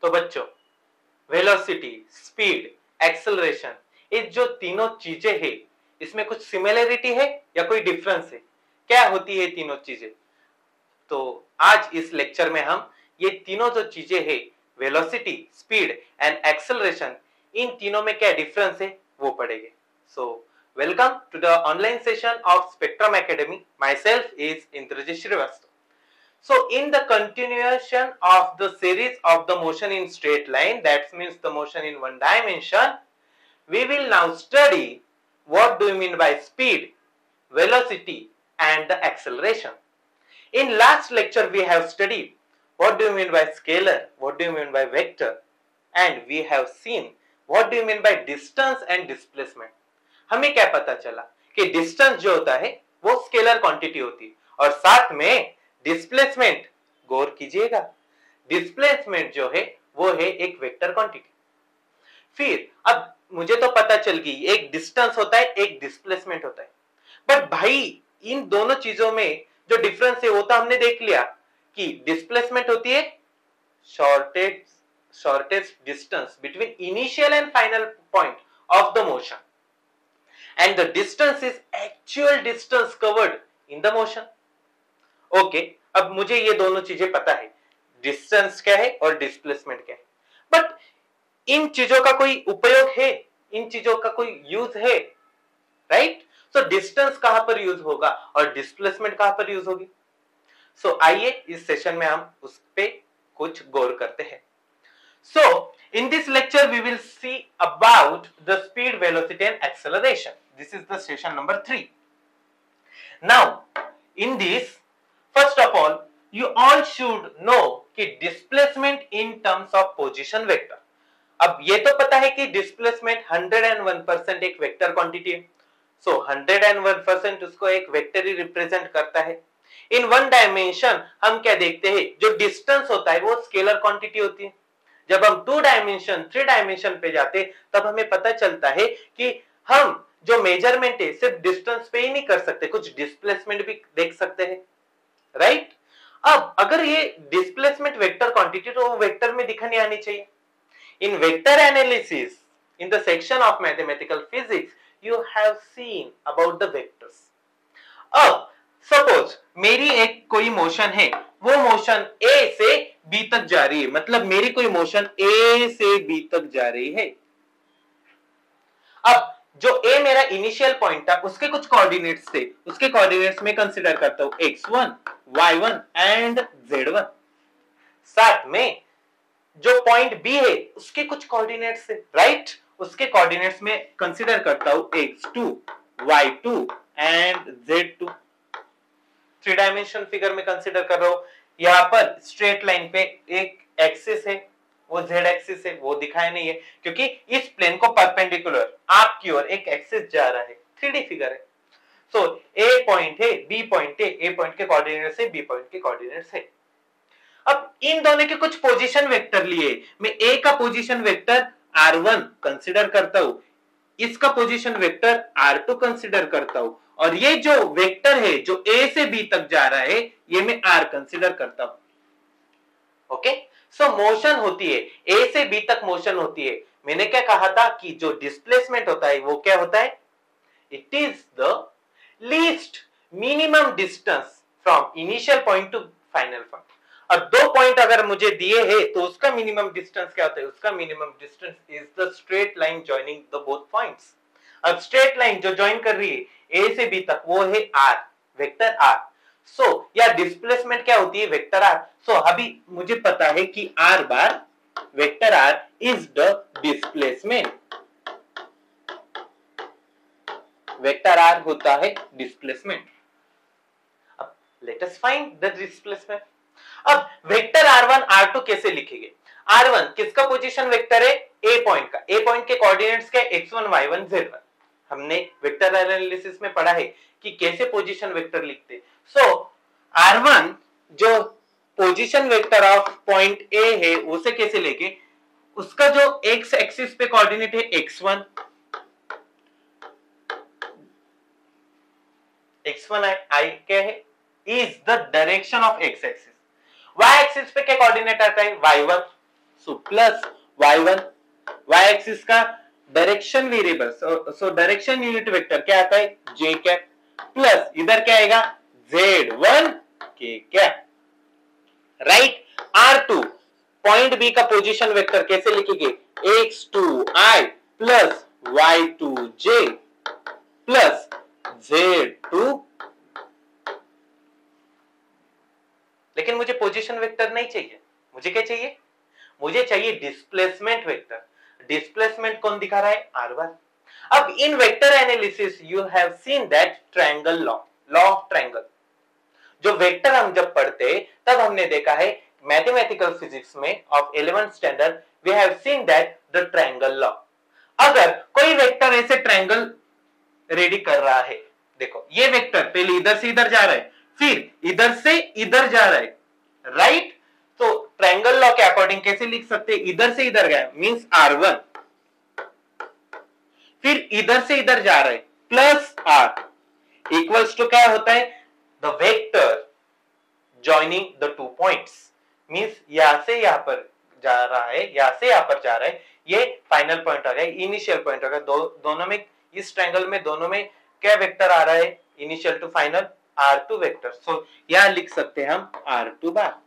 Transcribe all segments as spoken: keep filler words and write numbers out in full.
तो बच्चों velocity, speed, acceleration, ये जो तीनों चीजें हैं इसमें कुछ सिमिलरिटी है या कोई डिफरेंस है? क्या होती है तीनों चीजें? तो आज इस लेक्चर में हम ये तीनों जो चीजें हैं वेलोसिटी, स्पीड एंड एक्सेलरेशन, इन तीनों में क्या डिफरेंस है वो पढ़ेंगे। So welcome to the online session of Spectrum academy. Myself is Indrajeet Srivastava. So in the continuation of the series of the motion in straight line, that means the motion in one dimension, we will now study what do you mean by speed, velocity and the acceleration. In last lecture we have studied what do you mean by scalar, what do you mean by vector, and we have seen what do you mean by distance and displacement. हमें क्या पता चला कि distance जो होता है वो scalar quantity होती है और साथ में डिस्प्लेसमेंट, गौर कीजिएगा, डिस्प्लेसमेंट जो है वो है एक वेक्टर क्वांटिटी। फिर अब मुझे तो पता चल गई एक डिस्टेंस होता है, एक डिस्प्लेसमेंट होता है, बट भाई इन दोनों चीजों में जो डिफरेंस है वो तो हमने देख लिया कि डिस्प्लेसमेंट होती है shortest shortest distance between initial and final point of the motion and the distance is actual distance covered in the motion. Okay okay, अब मुझे ये दोनों चीजें पता है, डिस्टेंस क्या है और डिस्प्लेसमेंट क्या है, बट इन चीजों का कोई उपयोग है, इन चीजों का कोई यूज है, राइट? सो डिस्टेंस कहां पर यूज होगा और डिस्प्लेसमेंट कहां पर यूज होगी? सो so, आइए इस सेशन में हम उस पे कुछ गौर करते हैं। So in this lecture we will see about the speed, velocity and acceleration. This is the session number three. Now in this, first of all, you all should know कि displacement in terms of position vector। अब ये तो पता है कि displacement one hundred one percent एक vector quantity है, so one hundred one percent उसको एक वेक्टर ही रिप्रेजेंट करता है। इन वन डायमेंशन हम क्या देखते हैं, जो डिस्टेंस होता है वो स्केलर क्वांटिटी होती है। जब हम टू डायमेंशन, थ्री डायमेंशन पे जाते तब हमें पता चलता है कि हम जो मेजरमेंट है सिर्फ डिस्टेंस पे ही नहीं कर सकते, कुछ डिस्प्लेसमेंट भी देख सकते हैं, राइट right? अब अगर ये डिस्प्लेसमेंट वेक्टर क्वांटिटी तो वो वेक्टर में दिखनी आनी चाहिए। In vector analysis in the section of mathematical physics you have seen about the vectors. अब सपोज मेरी एक कोई मोशन है, वो मोशन ए से बी तक जा रही है, मतलब मेरी कोई मोशन ए से बी तक जा रही है। अब जो ए मेरा इनिशियल पॉइंट था उसके कुछ कोऑर्डिनेट्स थे, उसके कोऑर्डिनेट्स में कंसीडर करता हूं X one, Y one and Z one. साथ में जो पॉइंट बी है उसके कुछ कोऑर्डिनेट्स थे, राइट? उसके कोऑर्डिनेट्स में कंसीडर करता हूं X two, Y two and Z two. Three dimension figure में कंसीडर कर रहा हूं। यहां पर स्ट्रेट लाइन पे एक एक्सिस है, वो z एक्सिस है, वो दिखाया नहीं है क्योंकि इस प्लेन को परपेंडिकुलर आपकी ओर एक एक्सिस जा रहा है। थ्री डी फिगर है। सो so, a पॉइंट है, b पॉइंट है, a पॉइंट के कोऑर्डिनेट्स है, b पॉइंट के कोऑर्डिनेट्स है। अब इन दोनों के कुछ पोजीशन वेक्टर लिए, मैं a का position vector R one consider करता हूं, इसका position vector R two consider करता हूं, और ये जो वेक्टर है जो a से b तक जा रहा है ये मैं r कंसीडर करता हूं। ओके, सो मोशन होती है ए से बी तक मोशन होती है। मैंने क्या कहा था कि जो डिस्प्लेसमेंट होता है वो क्या होता है? It is the least minimum distance from initial point to final point. अब दो पॉइंट अगर मुझे दिए हैं तो उसका मिनिमम डिस्टेंस क्या होता है? उसका minimum distance is the straight line joining the both points. अब स्ट्रेट लाइन जो जॉइन कर रही है ए से बी तक वो है R, vector R. So so, या डिस्प्लेसमेंट क्या होती है? Vector R. सो अभी मुझे पता है कि R bar vector R is the displacement. Vector R होता है डिस्प्लेसमेंट। अब let us find the displacement. अब vector R one R two कैसे लिखेंगे? आर वन किसका पोजीशन वेक्टर है? ए पॉइंट का। ए पॉइंट के कोऑर्डिनेट्स क्या है? X one, Y one, Z one. हमने वेक्टर एनालिसिस में पढ़ा है कि कैसे पोजीशन वेक्टर लिखते। सो आर वन जो position vector of point A है उसे कैसे लेके, उसका जो एक्स एक्सिस पे कोऑर्डिनेट है X one, X one I क्या है? Is the direction of X axis. Y axis पे क्या कोऑर्डिनेट आता है? Y one. So plus Y one, Y axis का direction variable, so direction unit vector क्या आता है जे कैप, प्लस इधर क्या आएगा Z one K cap, right. R two point B का पोजीशन वेक्टर कैसे लिखेंगे, X two I plus Y two J plus Z two, लेकिन मुझे पोजीशन वेक्टर नहीं चाहिए, मुझे क्या चाहिए, मुझे चाहिए डिस्प्लेसमेंट वेक्टर। डिस्प्लेसमेंट कौन दिखा रहा है, आर वन। अब in vector analysis you have seen that triangle law, law of triangle, जो वेक्टर हम जब पढ़ते तब हमने देखा है मैथमेटिकल फिजिक्स में of eleventh standard we have seen that the triangle law. अगर कोई वेक्टर ऐसे ट्रायंगल रेडी कर रहा है, देखो ये वेक्टर पहले इधर से इधर जा रहा है, फिर इधर से इधर जा रहा है, राइट। तो ट्रायंगल लॉ के अकॉर्डिंग कैसे लिख सकते हैं, इधर से इधर गया मींस आर वन, फिर इधर से इधर जा रहा है प्लस आर इक्वल्स टू क्या होता है, the vector joining the two points, means यहां से यहां पर जा रहा है, यहां से यहां पर जा रहा है, ये फाइनल पॉइंट आ गया, इनिशियल पॉइंट आ गया। दो, दोनों में इस ट्रायंगल में दोनों में क्या वेक्टर आ रहा है, initial to final R two vector, so यहां लिख सकते हैं हम R two bar.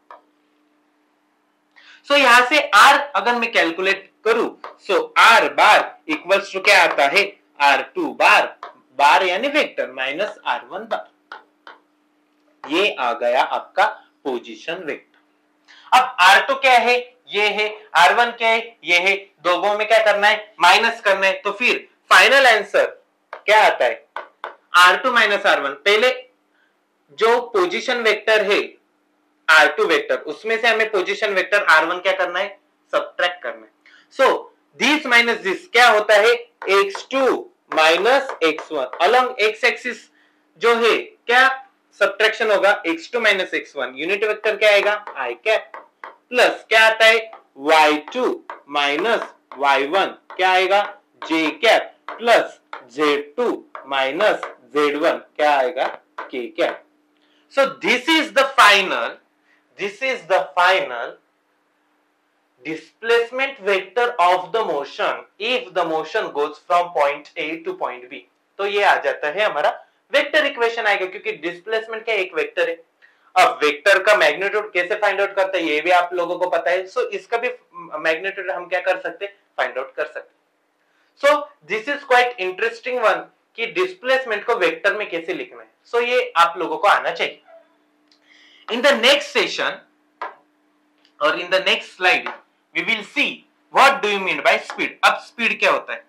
So so, यहां से R अगर मैं कैलकुलेट करूं, so R bar equals to क्या आता है, आर टू बार, बार यानी vector minus R one bar, ये आ गया आपका पोजीशन वेक्टर। अब आर टू क्या है, ये है, आर वन क्या है, ये है, दोनों में क्या करना है, माइनस करना है, तो फिर फाइनल आंसर क्या आता है, R two minus R one. पहले जो पोजीशन वेक्टर है आर टू वेक्टर, उसमें से हमें पोजीशन वेक्टर आर वन क्या करना है, सब्ट्रैक्ट करना है। सो दिस माइनस दिस क्या होता है, X two minus X one, along X axis जो है क्या सब्ट्रैक्शन होगा, X two minus X one, unit vector क्या आएगा आई कैप, प्लस क्या आता है Y two minus Y one क्या आएगा J cap, plus Z two minus Z one क्या आएगा K cap. So this is the final, this is the final displacement vector of the motion if the motion goes from point A to point B। तो ये आ जाता है हमारा vector equation आएगा, क्योंकि displacement क्या एक वेक्टर है। अब वेक्टर का मैग्नीट्यूड कैसे फाइंड आउट करते हैं ये भी आप लोगों को पता है, सो so, इसका भी मैग्नीट्यूड हम क्या कर सकते हैं, फाइंड आउट कर सकते हैं। So this is quite interesting one कि डिस्प्लेसमेंट को वेक्टर में कैसे लिखना है, सो so, ये आप लोगों को आना चाहिए। इन द नेक्स्ट सेशन और in the next slide we will see what do you mean by speed. अब स्पीड क्या होता है,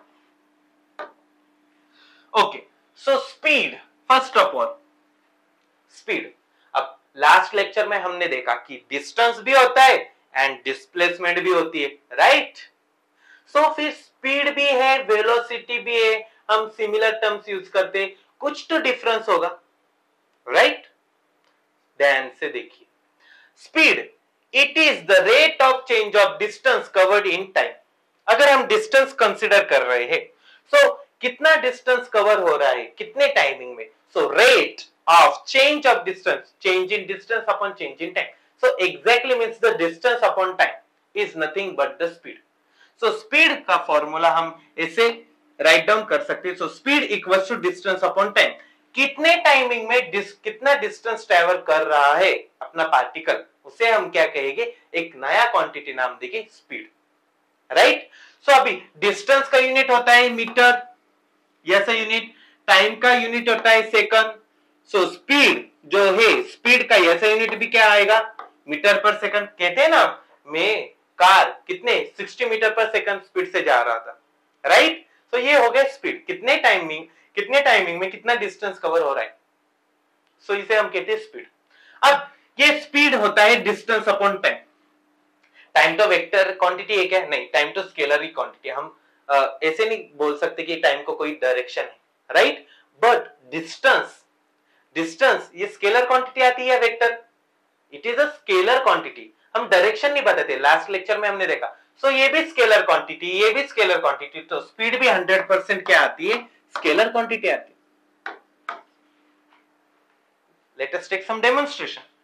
okay, so speed, first of all speed. अब लास्ट लेक्चर में हमने देखा कि डिस्टेंस भी होता है एंड डिस्प्लेसमेंट भी होती है, राइट। सो फिर स्पीड भी है, वेलोसिटी भी है, हम सिमिलर टर्म्स यूज करते हैं, कुछ तो डिफरेंस होगा, राइट। ध्यान से देखिए, speed it is the rate of change of distance covered in time. अगर हम डिस्टेंस कंसिडर कर रहे हैं, सो so, कितना डिस्टेंस कवर हो रहा है कितने टाइमिंग में, so rate of change of distance, change in distance upon change in time, so exactly means the distance upon time is nothing but the speed. So speed का formula हम ऐसे write down कर सकते हैं, सो speed equals to distance upon time, कितने timing में डिस, कितना डिस्टेंस ट्रैवल कर रहा है अपना पार्टिकल, उसे हम क्या कहेंगे, एक नया क्वांटिटी नाम देंगे स्पीड, राइट। सो अभी डिस्टेंस का यूनिट होता है मीटर, यस यूनिट, टाइम का यूनिट होता है सेकंड, सो स्पीड जो है, स्पीड का यस यूनिट भी क्या आएगा, मीटर पर सेकंड। कहते हैं ना मैं कार कितने साठ मीटर पर सेकंड स्पीड से जा रहा था, राइट। सो ये हो गया स्पीड, कितने टाइमिंग कितने टाइमिंग में कितना डिस्टेंस कवर हो रहा है, सो so, इसे हम कहते हैं स्पीड। अब ये स्पीड होता है डिस्टेंस अपॉन टाइम। टाइम तो वेक्टर क्वांटिटी है क्या, नहीं, टाइम तो स्केलर ही क्वांटिटी। हम आ, ऐसे नहीं बोल सकते कि टाइम को कोई डायरेक्शन है, राइट। बट डिस्टेंस, डिस्टेंस ये स्केलर क्वांटिटी आती है vector, it is a scalar quantity. हम डायरेक्शन नहीं बताते, लास्ट लेक्चर में हमने देखा। सो so, ये भी स्केलर क्वांटिटी, ये भी स्केलर क्वांटिटी, तो स्पीड भी हंड्रेड परसेंट क्या आती है, स्केलर क्वांटिटी आती है। Let us take some demonstration.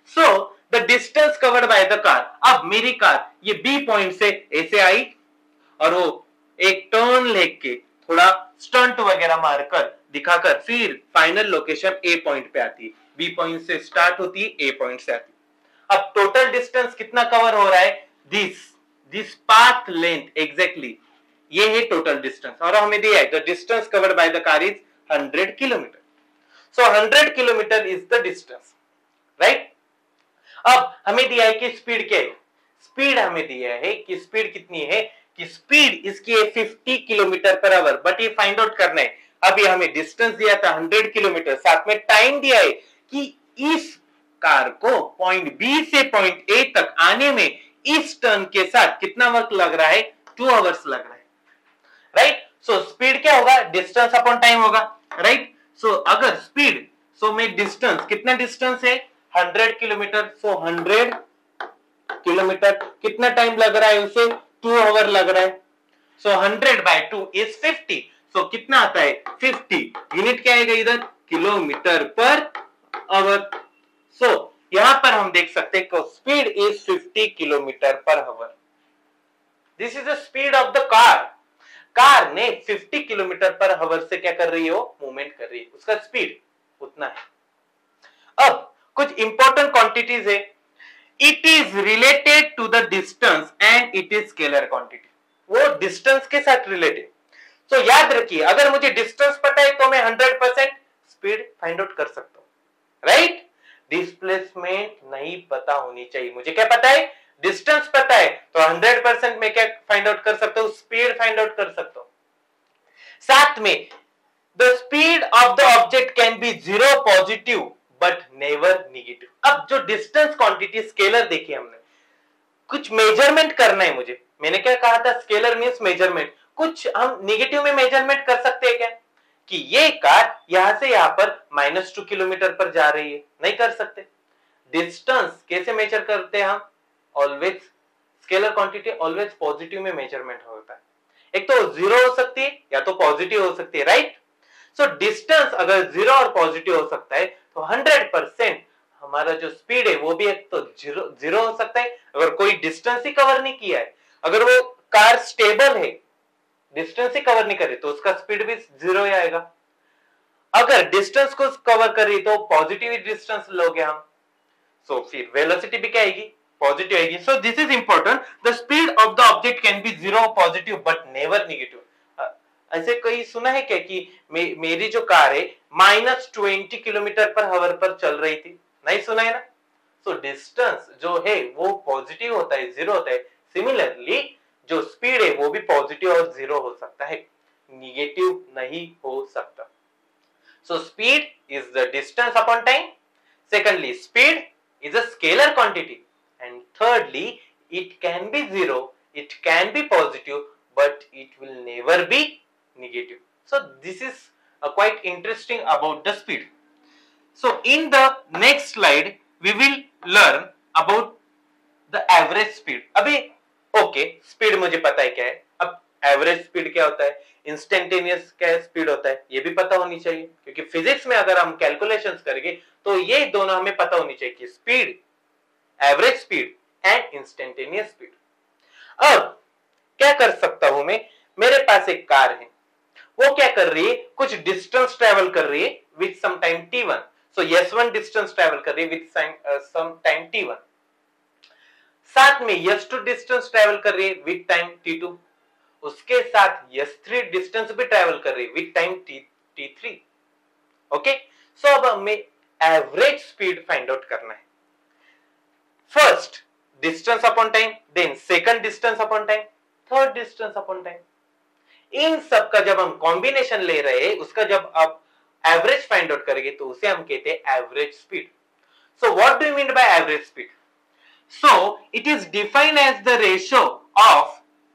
So the distance covered by the car, अब मेरी कार ये बी पॉइंट से ऐसे आई और वो एक टर्न लेके थोड़ा स्टंट वगैरह मारकर दिखाकर फिर फाइनल लोकेशन ए पॉइंट पे आती है, बी पॉइंट से स्टार्ट होती है, ए पॉइंट से आती है। अब टोटल डिस्टेंस कितना कवर हो रहा है, this this path length exactly, ये है टोटल डिस्टेंस और हमें दिया है the distance covered by the car is hundred kilometre. So hundred kilometre is the distance, right. अब हमें दिया है कि स्पीड क्या है, स्पीड हमें दिया है कि स्पीड कितनी है, कि स्पीड इसकी है fifty kilometre per hour, but ये फाइंड आउट करना है। अभी हमें डिस्टेंस दिया था हंड्रेड किलोमीटर, साथ में टाइम दिया है कि इस कार को पॉइंट बी से पॉइंट ए तक आने में इस टर्न के साथ कितना वक्त लग रहा है, टू आवर्स लग रहा है, राइट। सो स्पीड क्या होगा, डिस्टेंस अपॉन टाइम होगा, राइट। सो अगर स्पीड, सो में डिस्टेंस, कितना डिस्टेंस है hundred kilometre, so hundred kilometre कितना टाइम लग रहा है उसे, टू आवर लग रहा है। So hundred by two is fifty, so कितना आता है फिफ्टी, यूनिट क्या आएगा इधर, किलोमीटर पर आवर। सो यहां पर हम देख सकते हैं कि speed is fifty kilometre per hour. This is the speed of the car, car ने फिफ्टी किलोमीटर पर आवर से क्या कर रही है, वो मूवमेंट कर रही है, उसका स्पीड उतना है। अब कुछ इंपॉर्टेंट क्वांटिटीज है, it is related to the distance and it is scalar quantity, वो डिस्टेंस के साथ रिलेटेड। तो so, याद रखिए अगर मुझे डिस्टेंस पता है तो मैं hundred percent speed find out कर सकता हूं, राइट। डिस्प्लेसमेंट नहीं पता होनी चाहिए, मुझे क्या पता है, डिस्टेंस पता है, तो हंड्रेड परसेंट मैं क्या फाइंड आउट कर सकता हूं, स्पीड फाइंड आउट कर सकता हूं। साथ में the speed of the object can be zero positive but never negative. अब जो डिस्टेंस क्वांटिटी स्केलर देखी हमने, कुछ मेजरमेंट करना है मुझे, मैंने क्या कहा था, स्केलर मींस मेजरमेंट, कुछ हम नेगेटिव में मेजरमेंट कर सकते हैं क्या, कि ये कार यहां से यहां पर माइनस टू किलोमीटर पर जा रही है, नहीं कर सकते। डिस्टेंस कैसे मेजर करते हैं हम, always scalar quantity always positive में मेजरमेंट होता है, एक तो जीरो हो सकती है या तो पॉजिटिव हो सकती है, राइट। सो डिस्टेंस अगर जीरो और पॉजिटिव हो सकता है तो हंड्रेड परसेंट हमारा जो स्पीड है वो भी एक तो जीरो जीरो हो सकता है, अगर कोई डिस्टेंस ही कवर नहीं किया है, अगर वो कार स्टेबल है, डिस्टेंस ही कवर नहीं करे तो उसका स्पीड भी जीरो ही आएगा। अगर डिस्टेंस को कवर कर रही तो पॉजिटिव डिस्टेंस लोगे हम, सो so, फिर वेलोसिटी भी क्या आएगी, पॉजिटिव आएगी। So this is important, the speed of the object can be zero positive but never negative. ऐसे कहीं सुना है क्या कि मे, मेरी जो कार है minus twenty kilometre per hour पर चल रही थी, नहीं सुना है ना। सो so, डिस्टेंस जो है वो पॉजिटिव होता है, जीरो होता है। सिमिलरली जो स्पीड है वो भी पॉजिटिव और जीरो हो सकता है, निगेटिव नहीं हो सकता। So speed is the distance upon time, secondly speed is a scalar quantity, and thirdly it can be zero, it can be positive, but it will never be negative. So this is uh, quite interesting about the speed. So in the next slide we will learn about the average speed. अभी okay, speed मुझे पता है क्या है, अब average speed क्या होता है, इंस्टेंटेनियस क्या स्पीड होता है, ये भी पता होनी चाहिए, क्योंकि फिजिक्स में अगर हम कैलकुलेशंस करेंगे तो ये दोनों हमें पता होनी चाहिए कि speed, average speed and instantaneous speed. अब क्या कर सकता हूं मैं, मेरे पास एक कार है, वो क्या कर रही है, कुछ डिस्टेंस ट्रेवल कर रही है with some time T one, so S one distance travel कर रही है with some time T one, साथ में एस टू डिस्टेंस ट्रेवल कर रही है विद टाइम टी टू, उसके साथ एस थ्री डिस्टेंस भी ट्रेवल कर रही है with time T three. Okay, so अब हमें एवरेज स्पीड फाइंड आउट करना है। First distance upon time, then second distance upon time, third distance upon time. इन सब का जब हम कॉम्बिनेशन ले रहे हैं, उसका जब आप एवरेज फाइंड आउट करेंगे तो उसे हम कहते हैं average speed. So what do you mean by average speed? So it is defined as the ratio of,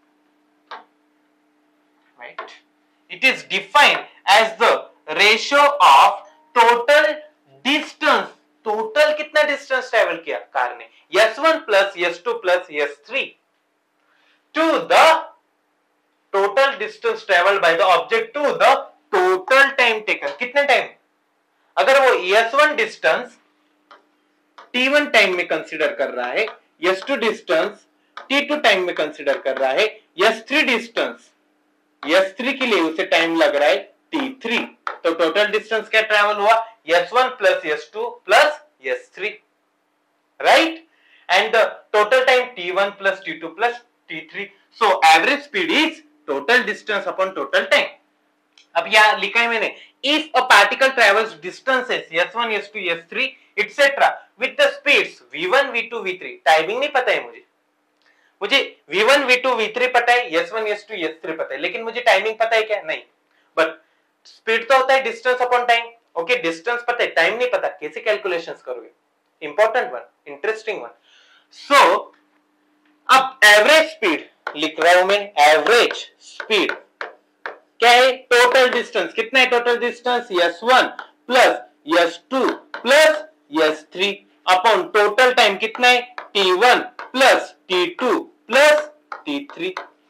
right, it is defined as the ratio of total distance, total कितना distance travel किया car ने, S one plus S two plus S three, to the total distance traveled by the object to the total time taken, कितने time, अगर वो S one distance T one time में consider कर रहा है, S two distance T two time में consider कर रहा है, S three distance S three के लिए उसे टाइम लग रहा है टी थ्री। तो टोटल डिस्टेंस क्या ट्रैवल हुआ, S one plus S two plus S three, right, and the total time T one plus T two plus T three. So average speed is total distance upon total time. अब यहां लिखा है मैंने, if a particle travels distances S one S two S three etcetera with the speeds V one V two V three, timing नहीं पता है मुझे, मुझे V one V two V three पता है, S one S two S three पता है, लेकिन मुझे टाइमिंग पता है क्या, नहीं। बट स्पीड तो होता है distance upon time, okay, distance पता है, टाइम नहीं पता, कैसे कैलकुलेशंस करोगे, important one, interesting one. So अब एवरेज स्पीड लिख रहा हूं मैं, एवरेज स्पीड क्या है, टोटल डिस्टेंस, कितना है total distance, S one plus S two plus S three upon total time कितना है, T one plus T two plus T three.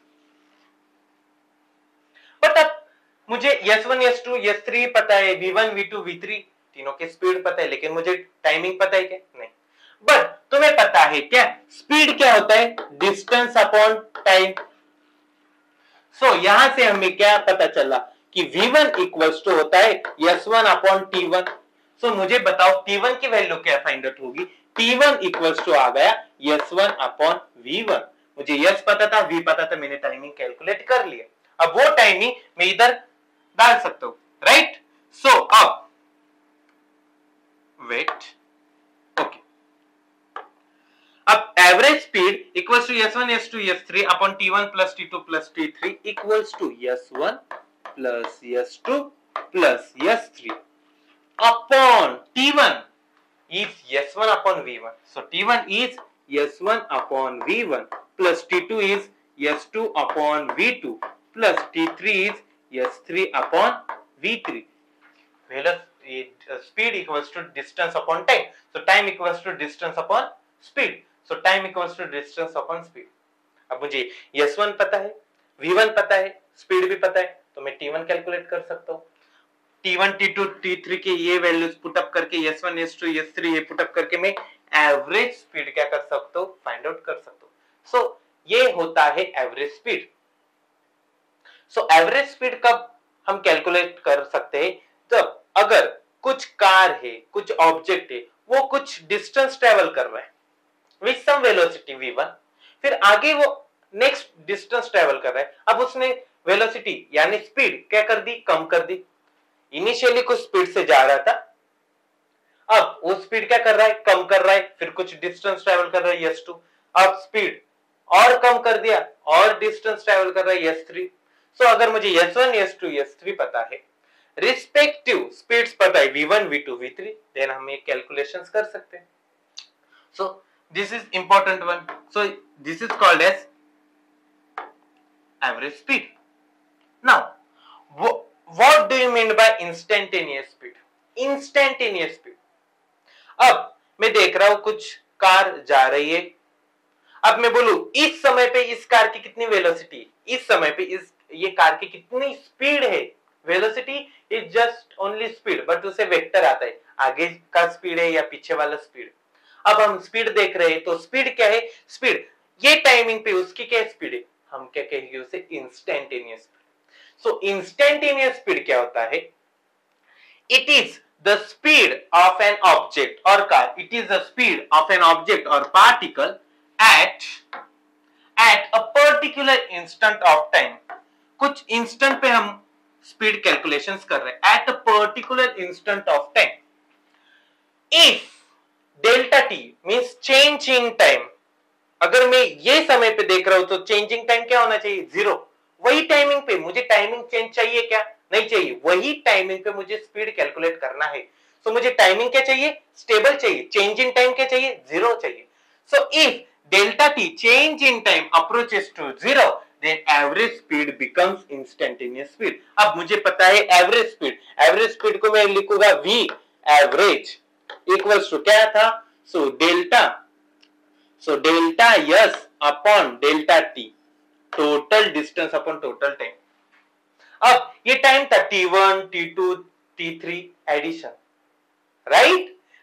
But अब मुझे S one S two S three पता है, V one V two V three तीनों की speed पता है, लेकिन मुझे टाइमिंग पता है क्या, नहीं। बट तुम्हें पता है क्या स्पीड क्या होता है, डिस्टेंस अपॉन टाइम। सो यहां से हमें क्या पता चला कि वी वन इक्वल्स टू होता है S one upon T one. So मुझे बताओ टी वन की वैल्यू क्या फाइंड आउट होगी, टी वन इक्वल्स टू आ गया S one upon V one. मुझे एस पता था, वी पता था, मैंने टाइमिंग कैलकुलेट कर लिया। अब वो टाइमिंग मैं इधर डाल सकता हूं, राइट। सो अब वेट, ओके, अब average speed equals to S one S two S three upon T one plus T two plus T three equals to S one plus S two plus S three upon T one is S one upon V one. So T one is S one upon V one plus T two is S two upon V two plus T three is S three upon we three. Speed equals to distance upon time. So time equals to distance upon speed. So time equals to distance upon speed. अब मुझे S one पता है, V one पता है, speed भी पता है, तो मैं टी वन कैलकुलेट कर सकता हूँ. T one, T two, T three के ये वैल्यूज पुटअप करके S one, S two, S three ये पुटअप करके मैं एवरेज स्पीड क्या कर सकता हूँ, फाइंड आउट कर सकता हूँ. सो so, ये होता है average speed. So average speed कब हम कैलकुलेट कर सकते हैं, तब अगर कुछ कार है, कुछ ऑब्जेक्ट है, वो कुछ डिस्टेंस ट्रेवल कर रहा है with some velocity V one, फिर आगे वो नेक्स्ट डिस्टेंस ट्रेवल कर रहा है. अब उसने वेलोसिटी यानी स्पीड क्या कर दी, कम कर दी. इनिशियली कुछ स्पीड से जा रहा था, अब वो स्पीड क्या कर रहा है, कम कर रहा है, फिर कुछ डिस्टेंस ट्रेवल कर रहा है एस टू, अब स्पीड और कम कर दिया और डिस्टेंस ट्रेवल कर रहा है एस थ्री. सो अगर मुझे S one, S two, S three पता है, रिस्पेक्टिव स्पीड्स पता है V one, V two, V three, then हम ये कैलकुलेशंस कर सकते हैं. So this is important one. So this is called as average speed. Now what do you mean by instantaneous speed? Instantaneous speed. अब मैं देख रहा हूं कुछ कार जा रही है, अब मैं बोलूं इस समय पे इस कार की कितनी वेलोसिटी, इस समय पे इस ये कार की कितनी स्पीड है. Velocity is just only speed, but उसे वेक्टर आता है, आगे का स्पीड है या पीछे वाला स्पीड. अब हम स्पीड देख रहे हैं, तो स्पीड क्या है, स्पीड ये टाइमिंग पे उसकी क्या स्पीड है, हम क्या कहेंगे उसे, इंस्टेंटेनियस. So instantaneous speed क्या होता है? It is the speed of an object or car. It is the speed of an object or particle at at a particular instant of time. कुछ instant पे हम speed calculations कर रहे हैं. At a particular instant of time. If delta t means change in time. अगर मैं ये समय पे देख रहा हूं तो changing time क्या होना चाहिए, जीरो. वही टाइमिंग पे मुझे टाइमिंग चेंज चाहिए क्या, नहीं चाहिए. वही टाइमिंग पे मुझे स्पीड कैलकुलेट करना है. सो so, मुझे टाइमिंग क्या चाहिए, स्टेबल चाहिए. चेंज इन टाइम क्या चाहिए, जीरो चाहिए. So if delta T change in time approaches to zero, then average speed becomes instantaneous speed. अब मुझे पता है एवरेज स्पीड. एवरेज स्पीड को मैं लिखूंगा वी एवरेज इक्वल्स टू क्या था, so delta so delta S upon delta T, total distance upon total time. अब ये टाइम था T one, T two, T three addition, right.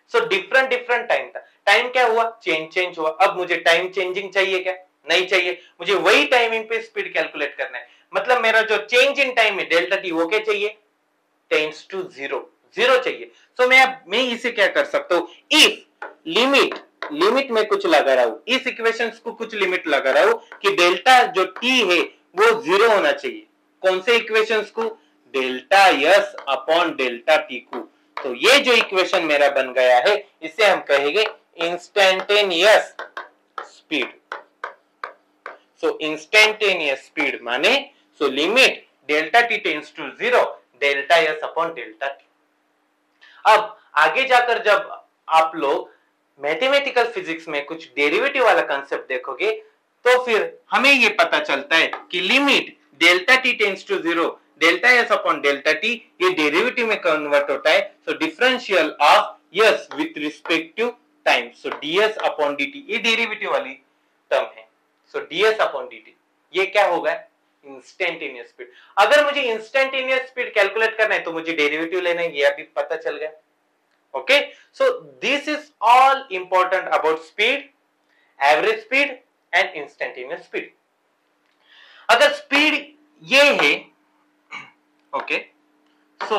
So different different time था, time क्या हुआ, change change हुआ। अब मुझे टाइम चेंजिंग चाहिए क्या, नहीं चाहिए, मुझे वही टाइमिंग पे स्पीड कैलकुलेट करना है। मतलब मेरा जो चेंज इन टाइम है डेल्टा टी वो क्या चाहिए, टेंड्स टू जीरो, जीरो चाहिए। सो so, मैं अब मैं इसे क्या कर सकता हूं, इफ लिमिट लिमिट में कुछ लगा रहा हूं, इस इक्वेशन को कुछ लिमिट लगा रहा हूं कि डेल्टा जो टी है वो जीरो होना चाहिए। कौन से इक्वेशंस को, delta S upon delta T को। तो ये जो इक्वेशन मेरा बन गया है इसे हम कहेंगे instantaneous speed. So instantaneous speed माने so limit delta T tends to zero, delta S upon delta T. अब आगे जाकर जब आप लोग मैथमेटिकल फिजिक्स में कुछ डेरिवेटिव वाला कंसेप्ट देखोगे तो फिर हमें ये पता चलता है कि limit delta T tends to zero, delta S upon delta T ये डेरिवेटिव में कन्वर्ट होता है। सो differential of S with respect to time, so DS upon DT ये डेरिवेटिव वाली टर्म है। सो डीएस अपॉन डीटी ये क्या होगा, इंस्टेंटेनियस स्पीड। अगर मुझे इंस्टेंटेनियस स्पीड कैलकुलेट करना है तो मुझे डेरिवेटिव लेना है, ये अभी पता चल गया। Okay, so this is all important about speed, average speed and instantaneous speed. अगर स्पीड ये है, okay, so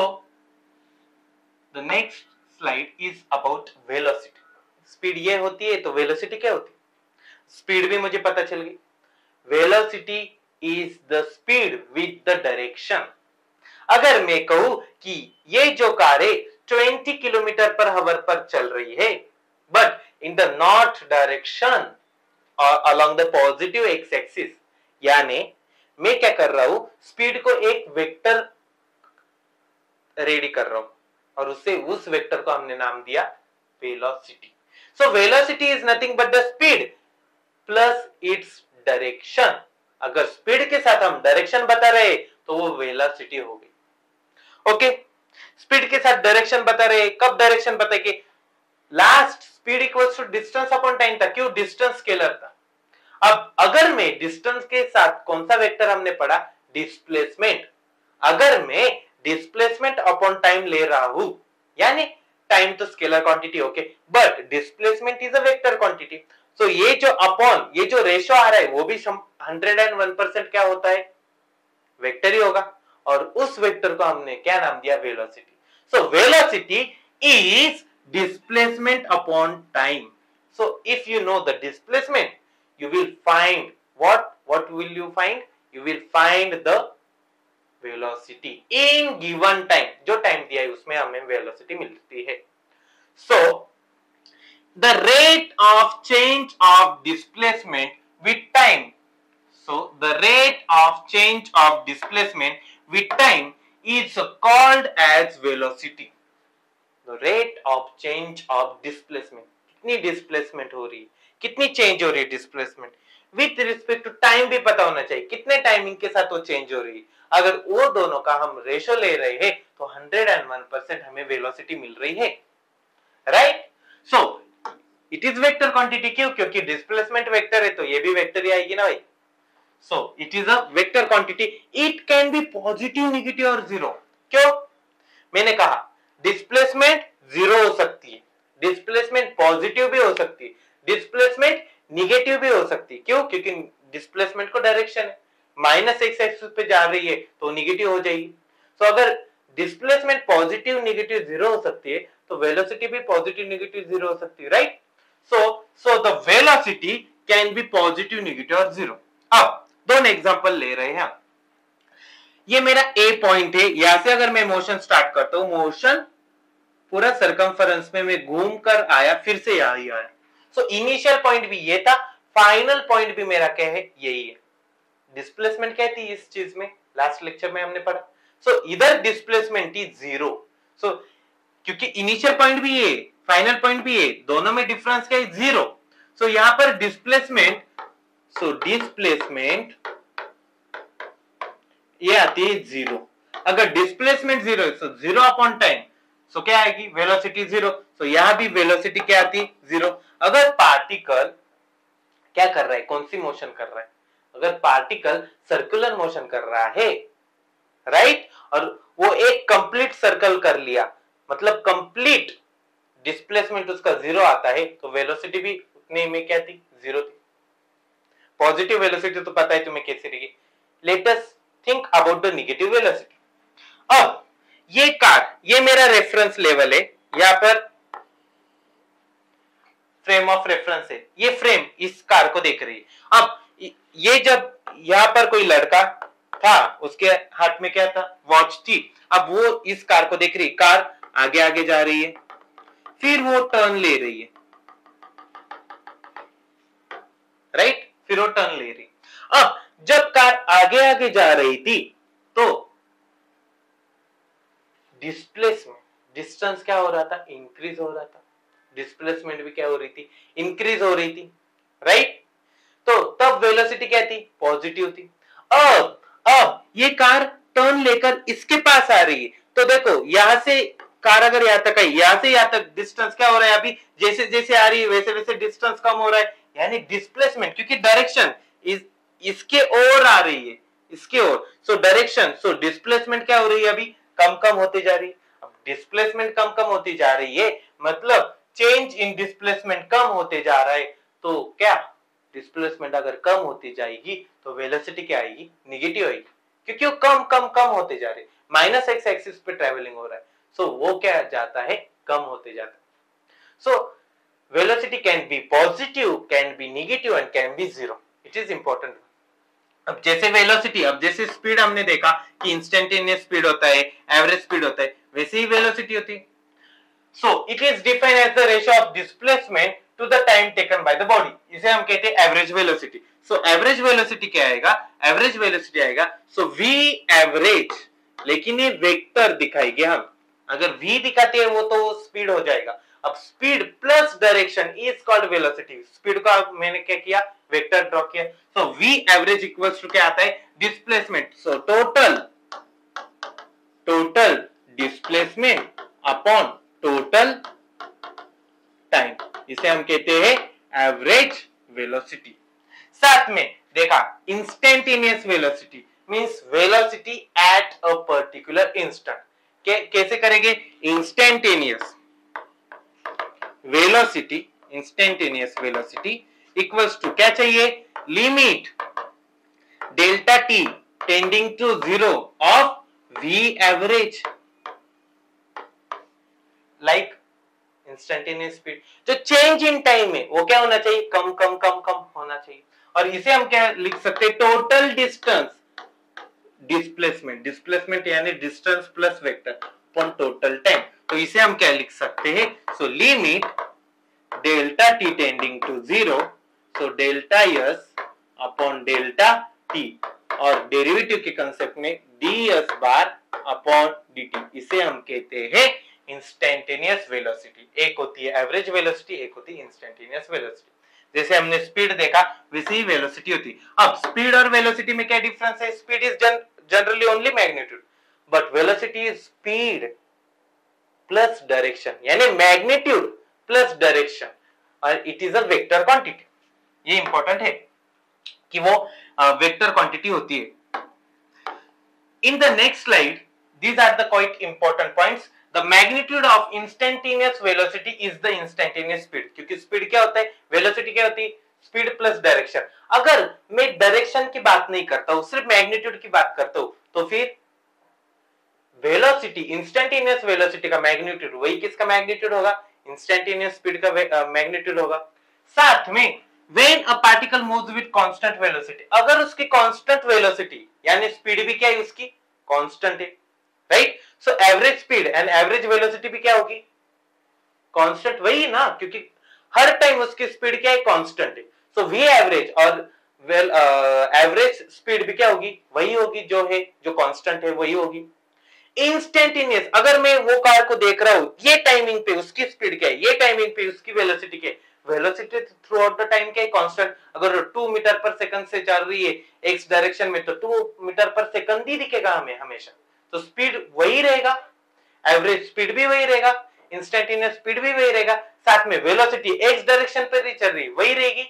the next slide is about velocity. Speed ये होती है तो वेलोसिटी क्या होती है, स्पीड भी मुझे पता चल गई। Velocity is the speed with the direction. अगर मैं कहूं कि ये जो कार है बीस किलोमीटर पर आवर पर चल रही है but in the north direction और along the positive x axis, यानी मैं क्या कर रहा हूं, स्पीड को एक वेक्टर रेडी कर रहा हूं और उससे उस वेक्टर को हमने नाम दिया velocity. So velocity is nothing but the speed plus its direction. अगर स्पीड के साथ हम डायरेक्शन बता रहे तो वो वेलोसिटी हो गई। ओके, स्पीड के साथ डायरेक्शन बता रहे, कब डायरेक्शन बताएंगे, last speed equals to distance upon time था, क्यों, डिस्टेंस स्केलर था। अब अगर मैं डिस्टेंस के साथ कौन सा वेक्टर हमने पढ़ा, डिस्प्लेसमेंट। अगर मैं डिस्प्लेसमेंट अपॉन टाइम ले रहा हूं, यानी टाइम तो scalar quantity, okay, but displacement is a vector quantity. So ये जो अपॉन ये जो रेशियो आ रहा है वो भी हंड्रेड एंड वन परसेंट क्या होता है, वेक्टर ही होगा, और उस वेक्टर को हमने क्या नाम दिया, velocity. So velocity is displacement upon time. So if you know the displacement you will find what what will you find, you will find the velocity in given time। जो time दिया है उसमें हमें वेलोसिटी मिलती है। so the rate of change of displacement with time, so the rate of change of displacement with time is called as velocity। the rate of change of displacement, कितनी displacement हो रही है, कितनी चेंज हो रही है displacement, with respect to time भी पता होना चाहिए, कितने टाइमिंग के साथ वो चेंज हो रही है। अगर वो दोनों का हम रेशो ले रहे हैं तो हंड्रेड एंड वन परसेंट हमें वेलोसिटी मिल रही है, right. So it is vector quantity, क्यों, क्योंकि डिस्प्लेसमेंट वेक्टर है तो ये भी वेक्टर ही आएगी ना भाई। So it is a vector quantity, it can be positive, negative और जीरो। क्यों, मैंने कहा डिस्प्लेसमेंट जीरो हो सकती है, डिस्प्लेसमेंट पॉजिटिव भी हो सकती है, डिस्प्लेसमेंट निगेटिव भी हो सकती है। क्यों, क्योंकि डिस्प्लेसमेंट को डायरेक्शन है, माइनस एक्स एक्सिस पे जा रही है तो निगेटिव हो जाएगी। तो अगर डिस्प्लेसमेंट पॉजिटिव नेगेटिव जीरो हो सकती है तो वेलोसिटी भी पॉजिटिव नेगेटिव जीरो हो सकती है, right. So so the velocity can be positive, negative और जीरो। अब दोनों एग्जांपल ले रहे हैं। ये मेरा ए पॉइंट है, यहां से अगर मैं मोशन स्टार्ट करता हूं, मोशन पूरा सर्कमफरेंस में मैं घूम कर आया, फिर से यहां ही आया। सो इनिशियल पॉइंट भी ये था, फाइनल पॉइंट भी मेरा क्या है, यही है। डिस्प्लेसमेंट क्या थी इस चीज में, लास्ट लेक्चर में हमने पढ़ा। सो इधर डिस्प्लेसमेंट इज जीरो। सो क्योंकि इनिशियल पॉइंट भी ये, फाइनल पॉइंट भी ये, दोनों में डिफरेंस क्या है, जीरो। सो यहां पर डिस्प्लेसमेंट, सो डिस्प्लेसमेंट ये आती है जीरो। अगर डिस्प्लेसमेंट जीरो है so zero upon time, so क्या आएगी, वेलोसिटी जीरो। सो यहां भी वेलोसिटी क्या आती है, जीरो। अगर पार्टिकल क्या कर रहा है, कौन सी मोशन कर रहा है, अगर पार्टिकल सर्कुलर मोशन कर रहा है, राइट, और वो एक कंप्लीट सर्कल कर लिया, मतलब कंप्लीट डिस्प्लेसमेंट उसका जीरो आता है तो वेलोसिटी भी उतने में क्या थी, जीरो थी। पॉजिटिव वेलोसिटी तो पता है तुम्हें कैसे रहेगी। Let us think about the negative velocity. अब ये कार, ये मेरा रेफरेंस लेवल है, यहां पर फ्रेम ऑफ रेफरेंस है, ये फ्रेम इस कार को देख रही है। अब ये जब यहां पर कोई लड़का था, उसके हाथ में क्या था, वॉच थी। अब वो इस कार को देख रही, कार आगे आगे जा रही है, फिर वो टर्न ले रही है, राइट, फिर वो टर्न ले रही। अब जब कार आगे आगे जा रही थी तो डिस्प्लेसमेंट, डिस्टेंस क्या हो रहा था, इंक्रीज हो रहा था। डिस्प्लेसमेंट भी क्या हो रही थी, इंक्रीज हो रही थी, राइट। तो तब वेलोसिटी क्या थी, पॉजिटिव थी। अब अब ये कार टर्न लेकर इसके पास आ रही है, तो देखो यहां से कार अगर यहां तक आई, यहां से यहां तक डिस्टेंस क्या हो रहा है, अभी जैसे जैसे आ रही है वैसे वैसे डिस्टेंस कम हो रहा है, यानी डिस्प्लेसमेंट, क्योंकि डायरेक्शन इस इसके ओर आ रही है, इसके ओर, सो डायरेक्शन, सो डिस्प्लेसमेंट क्या हो रही है, अभी कम कम होती जा रही है। अब डिस्प्लेसमेंट कम कम होती जा रही है, मतलब चेंज इन डिस्प्लेसमेंट कम होते जा रहा है, तो क्या डिस्प्लेसमेंट अगर कम होती जाएगी तो वेलोसिटी क्या आएगी, निगेटिव आएगी, क्योंकि वो कम कम कम होते जा रहे, माइनस एक्स एक्सिस पे ट्रेवलिंग हो रहा है, सो so, वो क्या जाता है, कम होते जाता है। So velocity can be positive, can be negative and can be zero, it is important. अब जैसे वेलोसिटी, अब जैसे स्पीड हमने देखा कि इंस्टेंटेनियस स्पीड होता है, एवरेज स्पीड होता है, वैसे ही वेलोसिटी होती है। So it is defined as the ratio of displacement to the time taken by the body. इसे हम कहते हैं average velocity. So average velocity क्या आएगा, एवरेज वेलोसिटी आएगा सो v एवरेज, लेकिन ये वेक्टर दिखाएंगे हम, अगर v दिखाते हैं वो तो स्पीड हो जाएगा। अब speed plus direction is called velocity. Speed का मैंने क्या किया, वेक्टर ड्रॉ किया। So v average equals to क्या आता है, displacement, so total total displacement upon total time, इसे हम कहते हैं एवरेज वेलोसिटी। साथ में देखा instantaneous velocity means velocity at a particular instant. कैसे करेंगे, instantaneous velocity, instantaneous velocity equals to क्या चाहिए, limit delta t tending to zero of v average, like instantaneous speed. जो चेंज इन टाइम है वो क्या होना चाहिए, कम कम कम कम होना चाहिए। और इसे हम क्या लिख सकते हैं, टोटल डिस्टेंस डिस्प्लेसमेंट, डिस्प्लेसमेंट यानी distance plus vector upon total time, तो इसे हम क्या लिख सकते हैं, so limit delta t tending to zero, so delta S upon delta t, और डेरिवेटिव के कंसेप्ट में d s bar upon d t, इसे हम कहते हैं इंस्टेंटेनियस वेलोसिटी। एक होती है एवरेज वेलोसिटी, एक होती है इंस्टेंटेनियस वेलोसिटी। जैसे हमने स्पीड देखा वैसे ही वेलोसिटी होती। अब स्पीड और वेलोसिटी में क्या डिफरेंस है, speed is generally only magnitude, but velocity is speed plus direction, यानी मैग्नीट्यूड प्लस डायरेक्शन, और it is a vector quantity. ये इंपॉर्टेंट है कि वो वेक्टर uh, क्वांटिटी होती है। In the next slide these are the quite important points. The magnitude of instantaneous velocity is the instantaneous speed, क्योंकि speed क्या होता है, वेलोसिटी क्या होती है, स्पीड प्लस डायरेक्शन। अगर मैं डायरेक्शन की बात नहीं करता हूं, सिर्फ मैग्नीट्यूड की बात करता हूं, तो फिर वेलोसिटी, इंस्टेंटेनियस वेलोसिटी का मैग्नीट्यूड वही किसका मैग्नीट्यूड होगा, इंस्टेंटेनियस स्पीड का मैग्नीट्यूड होगा। साथ में when a particle moves with constant velocity, अगर उसकी constant velocity यानी स्पीड भी क्या है उसकी कांस्टेंट है, right. So average speed and average velocity भी क्या होगी, कांस्टेंट, वही ना, क्योंकि हर टाइम उसकी स्पीड क्या है, कांस्टेंट है। सो वी एवरेज और वेल एवरेज स्पीड भी क्या होगी, वही होगी जो है, जो कांस्टेंट है वही होगी। इंस्टेंटेनियस, अगर मैं वो कार को देख रहा हूं, ये टाइमिंग पे उसकी स्पीड क्या है, ये टाइमिंग पे उसकी वेलोसिटी क्या है, velocity throughout the time क्या है, कांस्टेंट। अगर टू मीटर पर सेकंड से चल रही है एक्स डायरेक्शन में, तो टू मीटर पर सेकंड ही दिखेगा हमें हमेशा, तो स्पीड वही रहेगा, एवरेज स्पीड भी वही रहेगा, इंस्टेंटेनियस स्पीड भी वही रहेगा, साथ में वेलोसिटी एक्स डायरेक्शन पर ही चल रही वही रहेगी,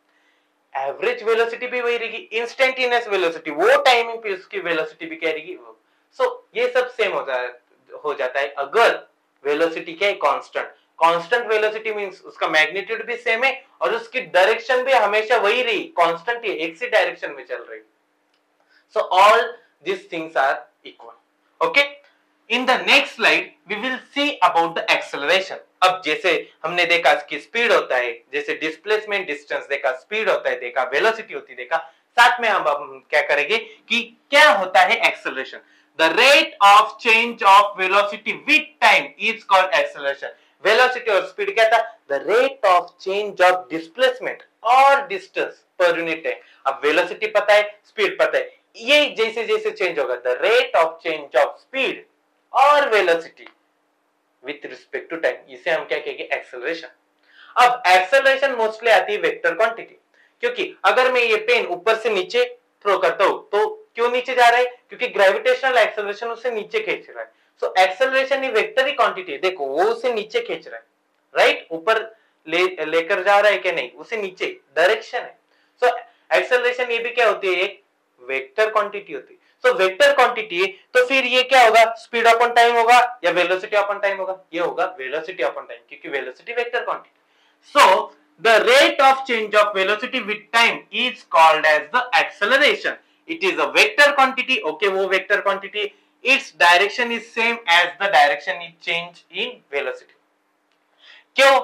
एवरेज वेलोसिटी भी वही रहेगी, इंस्टेंटेनियस वेलोसिटी वो टाइमिंग पे उसकी वेलोसिटी भी क्या रहेगी। सो so, ये सब सेम हो, जा, हो जाता है अगर वेलोसिटी क्या है, कांस्टेंट। कांस्टेंट वेलोसिटी मींस उसका मैग्नीट्यूड भी सेम है और उसकी डायरेक्शन भी हमेशा वही रही, कांस्टेंट ही, एक सी डायरेक्शन में चल रही। So all these things are equal. Okay, in the next slide we will see about the acceleration. अब जैसे हमने देखा कि स्पीड होता है, जैसे डिस्प्लेसमेंट डिस्टेंस देखा, स्पीड होता है देखा, वेलोसिटी होती देखा, साथ में हम अब क्या करेंगे कि क्या होता है acceleration. The rate of change of velocity with time is called acceleration. Velocity और स्पीड क्या था? The rate of change of displacement और डिस्टेंस पर यूनिट है। अब वेलोसिटी पता है, स्पीड पता है, ये जैसे जैसे चेंज होगा, the rate of change of speed और velocity with respect to time, इसे हम क्या कहेंगे? एक्सेलरेशन। अब एक्सेलरेशन मोस्टली आती है वेक्टर क्वांटिटी, क्योंकि अगर मैं ये पेन ऊपर से नीचे थ्रो करता हूं तो क्यों नीचे जा रहा है? क्योंकि ग्रेविटेशनल एक्सेलरेशन उसे नीचे खींच रहा है। सो एक्सेलरेशन ही वेक्टर ही क्वांटिटी है, देखो वो उसे नीचे खींच रहा है, राइट? ऊपर ले लेकर जा रहा है कि नहीं, उसे नीचे डायरेक्शन है। सो एक्सेलरेशन ये भी क्या होती है? एक वेक्टर क्वांटिटी होती है। सो वेक्टर क्वांटिटी है तो फिर ये क्या होगा? स्पीड अपॉन टाइम होगा या वेलोसिटी अपॉन टाइम होगा? ये होगा वेलोसिटी अपॉन टाइम, क्योंकि velocity vector quantity. So the rate of change of velocity with time is called as the acceleration. It is a vector quantity. Okay, वो vector quantity, its direction is same as the direction is change in velocity. क्यों?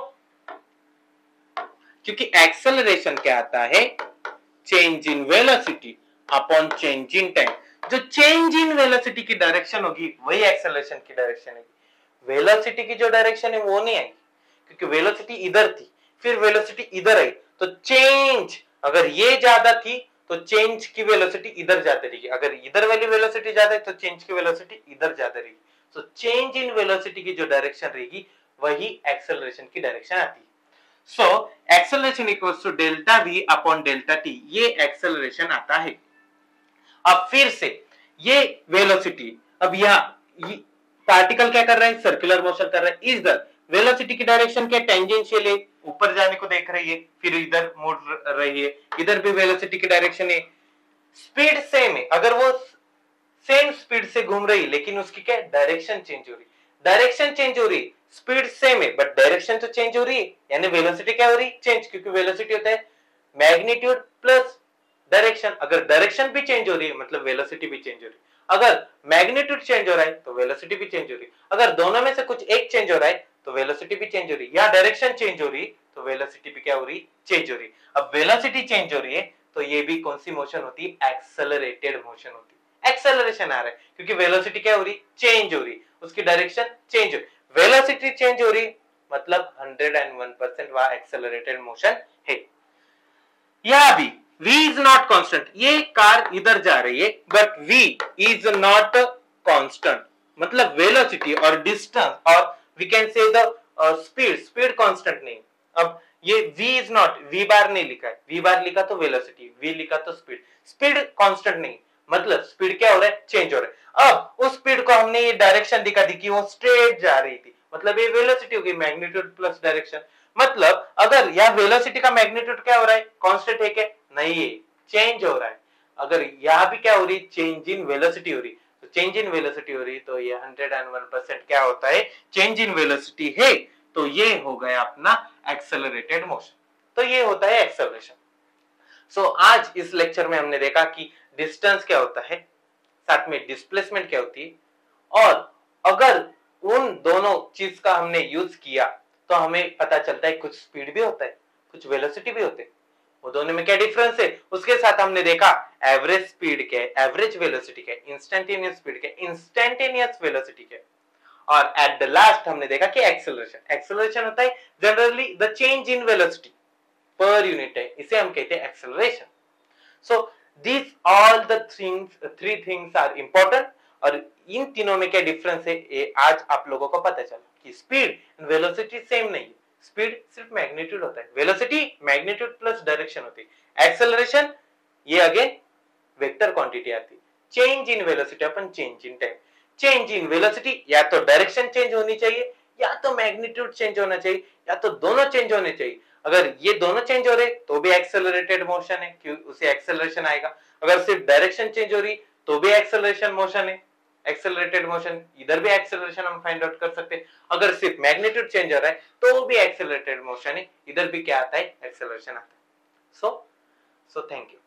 क्योंकि acceleration क्या आता है? Change in velocity upon change in time. जो change in velocity की direction होगी वही एक्सेलरेशन की डायरेक्शन है। वेलोसिटी की जो डायरेक्शन है वो नहीं आई, क्योंकि वेलोसिटी इधर थी, फिर वेलोसिटी इधर आई, तो चेंज अगर ये ज्यादा थी तो चेंज की वेलोसिटी इधर जाती रहेगी, अगर इधर वाली वेलोसिटी ज्यादा है तो चेंज की वेलोसिटी इधर ज्यादा रहेगी। सो चेंज इन वेलोसिटी की जो डायरेक्शन रहेगी वही एक्सेलरेशन की डायरेक्शन आती है। So acceleration equals to delta v upon delta T, ये एक्सेलरेशन आता है। अब फिर से ये वेलोसिटी, अब यहाँ पार्टिकल क्या कर रहा है? सर्कुलर मोशन कर रहा है। इस दर वेलोसिटी की डायरेक्शन क्या? टेंजेंशियल है, ऊपर जाने को देख रही है, फिर इधर मुड़ रही है, इधर भी वेलोसिटी की डायरेक्शन है। स्पीड सेम है, अगर वो सेम स्पीड से घूम रही है लेकिन उसकी क्या डायरेक्शन चेंज हो रही, डायरेक्शन चेंज हो रही, स्पीड सेम है बट डायरेक्शन तो चेंज हो रही है, यानी वेलोसिटी क्या हो रही? चेंज, क्योंकि वेलोसिटी होता है मैग्नीट्यूड प्लस डायरेक्शन। अगर डायरेक्शन भी चेंज हो रही है मतलब वेलोसिटी भी चेंज हो रही है। अगर मैग्नीट्यूड चेंज हो रहा है तो वेलोसिटी भी चेंज हो रही है। अगर दोनों में से कुछ एक चेंज हो रहा है तो वेलोसिटी भी चेंज हो रही है, या डायरेक्शन चेंज हो रही है तो वेलोसिटी भी क्या हो रही? चेंज हो रही। अब वेलोसिटी चेंज हो रही है तो ये भी कौन सी मोशन होती है? एक्सेलरेटेड मोशन होती है। एक्सेलरेशन आ रहा है क्योंकि वेलोसिटी क्या हो रही? चेंज हो रही, उसकी डायरेक्शन चेंज हो रही। वेलोसिटी चेंज हो रही मतलब हंड्रेड एंड वन परसेंट वहां एक्सेलरेटेड मोशन है। यहां भी v is not constant, ये कार इधर जा रही है but v is not constant, मतलब वेलोसिटी और डिस्टेंस और we can say the speed, speed constant नहीं। अब ये v is not, v बार नहीं लिखा है, v बार लिखा तो वेलोसिटी, v लिखा तो स्पीड, स्पीड कांस्टेंट नहीं, मतलब स्पीड क्या हो रहा है? चेंज हो रहा है। अब उस स्पीड को हमने ये डायरेक्शन दिखा दी कि वो स्ट्रेट जा रही थी, मतलब ये वेलोसिटी होगी मैग्नीट्यूड प्लस डायरेक्शन। मतलब अगर यह वेलोसिटी का मैग्नीट्यूड क्या हो रहा है? कांस्टेंट है क्या? नहीं है, चेंज हो रहा है। अगर यहां भी क्या हो रही? चेंज इन वेलोसिटी हो रही, तो चेंज इन वेलोसिटी हो रही तो ये हंड्रेड एंड वन परसेंट क्या होता है? चेंज इन वेलोसिटी है, तो ये हो गया अपना एक्सेलरेटेड मोशन। तो ये होता है एक्सेलरेशन। सो so, आज इस लेक्चर में हमने देखा कि डिस्टेंस क्या होता है, साथ में डिस्प्लेसमेंट क्या होती है, और अगर उन दोनों चीज का हमने यूज किया तो हमें पता चलता है कुछ स्पीड भी होता है, कुछ वेलोसिटी भी होते हैं, वो दोनों में क्या डिफरेंस है। उसके साथ हमने देखा एवरेज स्पीड क्या है, एवरेज वेलोसिटी क्या है, इंस्टेंटेनियस स्पीड क्या है, इंस्टेंटेनियस वेलोसिटी क्या है, और एट द लास्ट हमने देखा कि एक्सेलरेशन, एक्सेलरेशन होता है generally the change in velocity per unit है, इसे हम कहते हैं acceleration. So this all the things, three things are important, और इन तीनों में क्या डिफरेंस है ये आज आप लोगों को पता चला कि स्पीड एंड वेलोसिटी सेम नहीं है, स्पीड सिर्फ मैग्नीट्यूड होता है, वेलोसिटी मैग्नीट्यूड प्लस डायरेक्शन होती है, एक्सेलरेशन ये अगेन वेक्टर क्वांटिटी आती है। Change in velocity upon change in time, change in velocity या तो डायरेक्शन चेंज होनी चाहिए या तो मैग्नीट्यूड चेंज होना चाहिए या तो दोनों चेंज होने चाहिए। अगर ये दोनों चेंज हो रहे तो भी एक्सेलरेटेड मोशन है, क्यों? उसे एक्सेलरेशन आएगा। अगर सिर्फ डायरेक्शन चेंज हो रही तो भी एक्सेलरेशन मोशन है। एक्सेलरेटेड मोशन, इधर भी एक्सेलरेशन हम फाइंड आउट कर सकते हैं। अगर सिर्फ मैग्नीट्यूड चेंज हो रहा है तो भी एक्सेलरेटेड मोशन है, इधर भी क्या आता है, एक्सेलरेशन आता है। So so thank you.